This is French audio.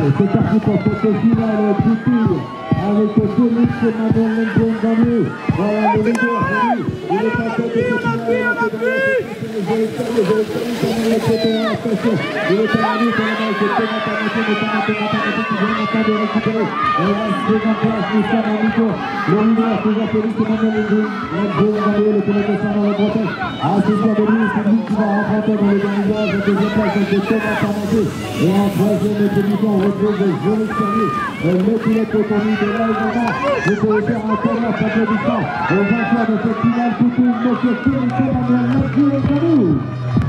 c'est parti pour cette finale Poutine avec Félix et Manuel Nzengano. Voilà le leader, il est en tête de cette finale. Il est à la lutte, de récupérer. Et la seconde place, nous sommes en Nico. Le leader, toujours Félix et Manuel Nzengano, le pilote dans la Bretagne. À ce soir de lui, c'est lui qui va remporter dans le dernier virage. La deuxième place, c'est Thomas Parmentier. Et en troisième position, on retrouve Jean-Luc Serrier, le pilote connu de là également. Vous pouvez faire un tonnerre d'applaudissements au vainqueur de cette finale. Tout le monde, monsieur Félix et Manuel Nzengano.